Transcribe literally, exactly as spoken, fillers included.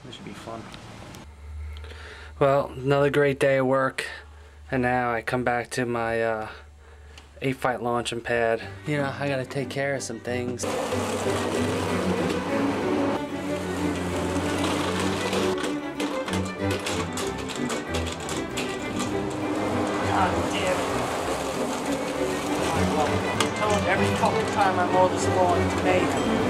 This should be fun. Well, another great day of work, and now I come back to my uh, Ape Fight launching pad. You know, I gotta take care of some things. Oh, God damn it. Every fucking time I mow this lawn, it's mayhem.